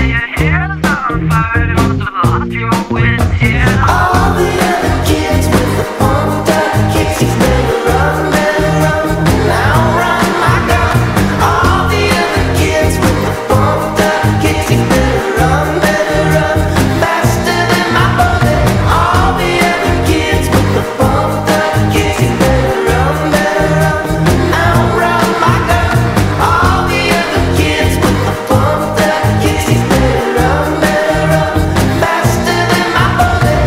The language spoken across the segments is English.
your hair's on fire, you must have lost your wits, yeah. All the other kids with the pumped up kicks, better run, now run my gun. All the other kids with the pumped up kicks, better run, faster than my bullet. All the other kids with the pumped up kicks, better run, now run my gun. All the other kids with the pumped up kicks, better run, faster than my bullet.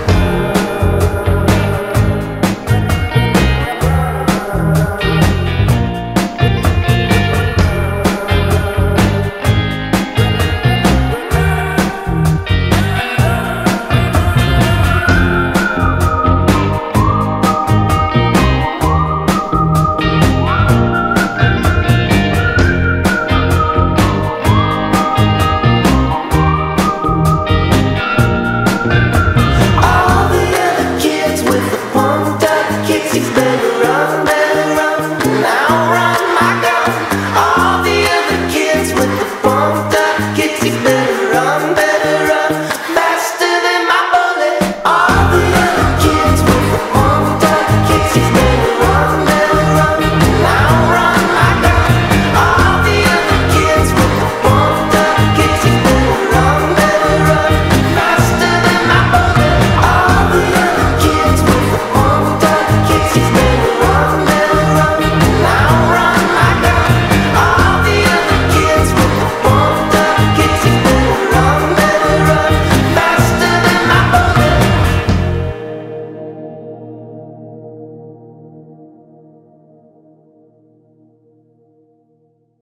All the other kids with the pumped up kicks, better run, now run my gun. All the other kids with the pumped